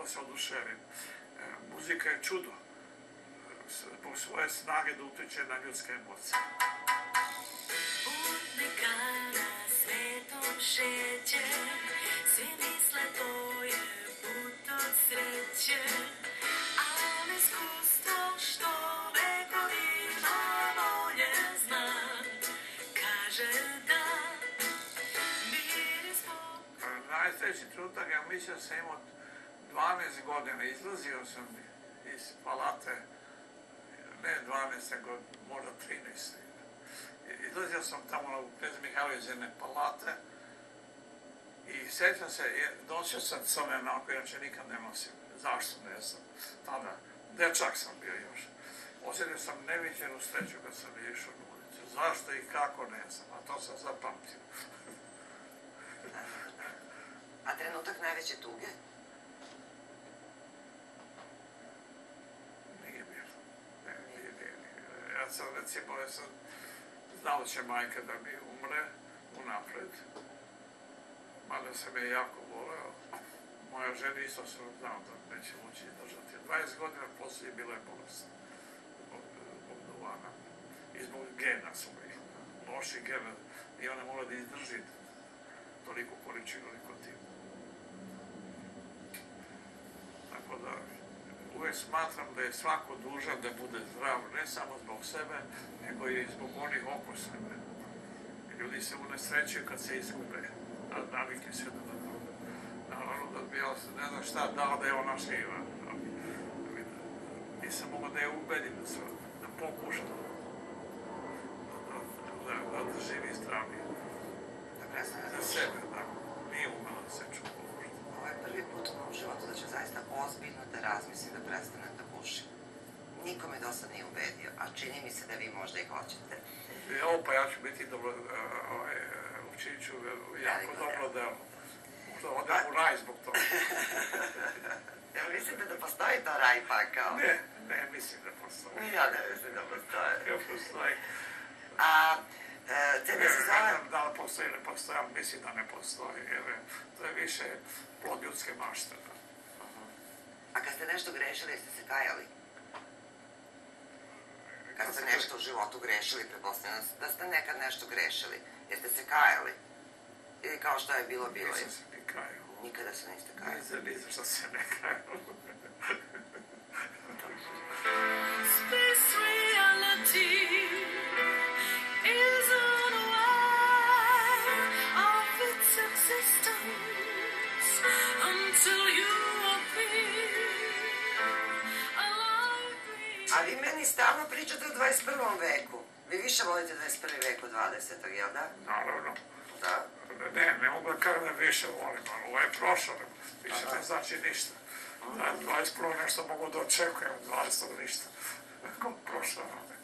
se oduševim. Muzika je čudo. Zbog svoje snage da utiče na ljudske emocije. Putnika na svetom šeće, svi misle to je put od sreće, ali iskustvo što vekovima bolje zna, kaže da miris najsreći trenutak, ja mislim da sam imao 12 godina, izlazio sam iz palate, ne 12, nego možda 13. Izlazio sam tamo u Knez Mihajlović palate i sjećam se, nosio sam crne onako, inače nikad ne nosim. Zašto ne znam? Tada, dečak sam bio još. Osjetio sam neviđenu sreću kad sam išao na ulicu. Zašto i kako ne znam, a to sam zapamtio. A trenutak najveće tuge? Nije bilo. Nije. Ja sam, recimo, ja sam znao će majka da mi umre unapred. Mada sam je jako voleo. Moja žena isto sam znao da neće moći izdržati. 20 godina poslije bila je bolest. Zbog duvana. I zbog gena su mi. Loši gena. I ona mogla da izdrži toliko količinu nikotina. Tako da uvijek smatram da je svako dužan da bude zdrav, ne samo zbog sebe, nego i zbog onih oko sebe. Ljudi se unesrećuju kad se izgube, a navikli se da druge. Naravno da bi ja ne znam šta dao da je ona živa. Nisam mogao da je ubedim da pokušam da živi zdravije. Za sebe, da. Nije umela da se čuva. Ovo je prvi put u mom životu da ću zaista ozbiljno da razmislim da prestanem da pušim. Niko me do sad nije ubedio, a čini mi se da vi možda i hoćete. Evo, pa ja ću biti dobro, učinit ću jako dobro delo. Možda odem u raj zbog toga. Jel mislite da postoji to raj pakao? Ne mislim da postoji. Ja ne mislim da postoji. Ne postoji. A tebe se zove... Da li postoji, ne postoji, ali mislim da ne postoji, jer to je više plod ljudske mašte. A kad ste nešto grešili, jeste se kajali? Kad ste nešto u životu grešili, pretpostavljam da ste nekad nešto grešili, jeste se kajali? Ili kao što je bilo, bilo je? Nisam se ni kajao. Nikada se niste kajali? Nisam što se ne kajao. Space reality isn't aware of its existence until you appear alive. A vi meni stalno pričate o 21. veku. Vi više volite 21. vek od 20. jel da? Naravno. Da. Ne mogu da kažem da više volim, ali ovo je prošlo, više ne znači ništa. Da, 21. nešto mogu da očekujem, 20. ništa. Prošlo.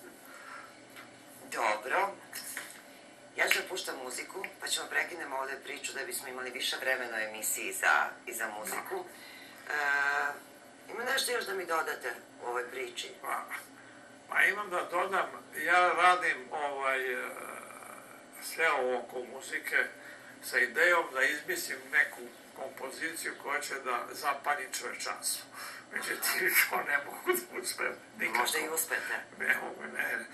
Dobro. Ja ću da puštam muziku, pa ćemo prekinemo ovde priču da bismo imali više vremena u emisiji i za muziku. Ima nešto još da mi dodate u ovoj priči? Pa imam da dodam, ja radim sve ovo oko muzike sa idejom da izmislim neku kompoziciju koja će da zapalji čovečanstvo. Međutim, to ne mogu da uspem. Možda i uspete. Ne mogu, ne.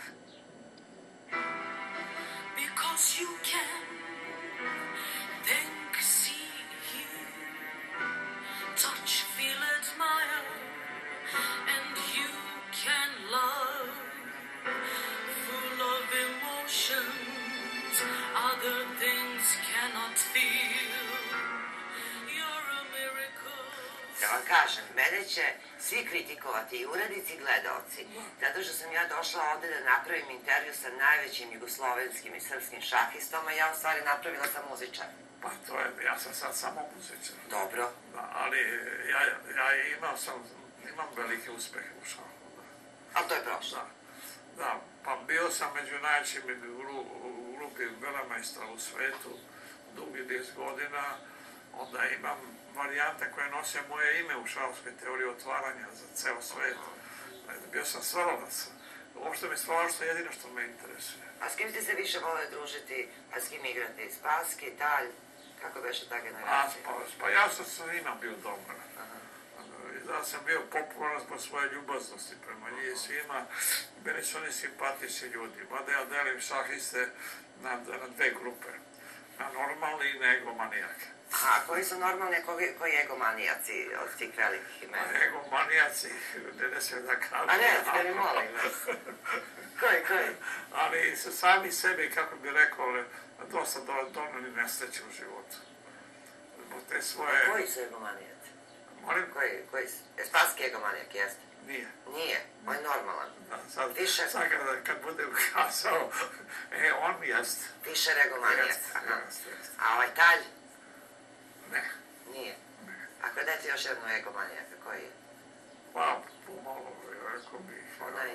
Because you can think, see, hear, touch, feel, admire, and you can love, full of emotions, other things cannot feel. You're a miracle. Da vam kažem, mene će svi kritikovati, i urednici i gledalci, zato što sam ja došla ovde da napravim intervju sa najvećim jugoslovenskim i srpskim šahistom, a ja u stvari napravila sam muzičar. Pa to je, ja sam sad samo muzičar. Dobro. Da, ali ja imam velike uspehe u šahu. Ali to je prošlo. Da, pa bio sam među najvećim u grupi velemajstora u svetu, dugi 10 godina, onda imam varijante koje nose moje ime u šahovskoj teoriji otvaranja za ceo svet. Bio sam stvaralac. Uopšte mi stvaralaštvo je jedino što me interesuje. A s kim ste se više vole družiti, a s kim igrati? Spassky, Talj? Kako beše ta generacija? Pa ja sam sa njima bio dobar. Ja sam bio popularan zbog svoje ljubaznosti prema njih svima. Bili su oni simpatični ljudi. Mada ja delim šahiste na dve grupe. Na normalni i na egomanijake. A koji su normalni, koji egomanijaci od tih velikih imena? Egomanijaci, ne smijem da kažem. A ne, mi molim vas. Koji? Ali su sami sebi, kako bi rekao, dosta doneli nesreće u životu. Zbog te svoje... Koji su egomanijaci? Molim? Koji su? Spanski egomanijak, jeste? Nije. Nije, on je normalan. Sad kad budem kazao, on jest. Fischer egomanijak. Jest. A ovaj Talj? Ne. Nije. Ako dajte još jednu egomanijaka, koji je? Pa, pomalo, rekao bih, Onaj...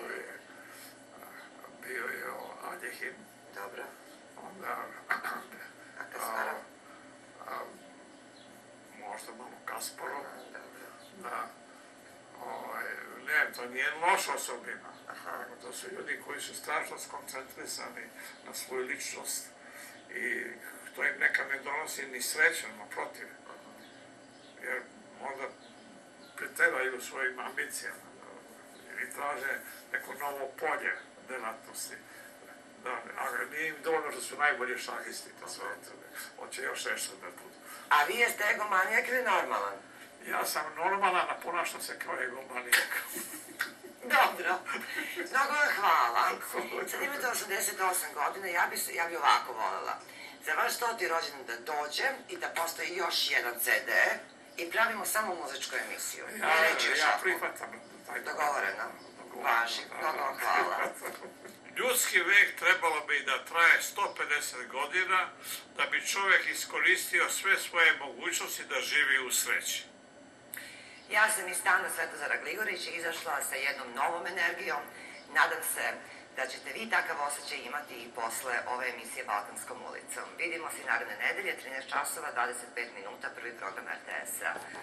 bio je Aljehim. Dobro. Onda... A Kasparov? Možda malo Kasparov. Dobro. Da. Ne, to nije loša osobina. Aha. To su ljudi koji su strašno skoncentrisani na svoju ličnost i to im nekad ne donosi ni sreću, naprotiv. Jer možda preteraju svojim ambicijama ili traže neko novo polje delatnosti. A nije im dovoljno što su najbolji šahisti, to sve hoće još nešto da budu. A vi jeste egomanijak ili normalan? Ja sam normalan, a ponašam se kao egomanijak. Dobro. Mnogo vam hvala. Sad imate 88 godina, ja bi ovako voljela. Za vaš 100. rođendan da dođem i da postoji još jedan CD i pravimo samo muzičku emisiju. Ja prihvatam. Dogovoreno. Važi. Mnogo vam hvala. Ljudski vek trebalo bi da traje 150 godina da bi čovjek iskoristio sve svoje mogućnosti da živi u sreći. Ja sam iz stana Svetozara Gligorića izašla sa jednom novom energijom. Nadam se da ćete vi takav osjećaj imati i posle ove emisije Balkanskom ulicom. Vidimo se naredne nedelje, 13 časova, 25 minuta, prvi program RTS-a.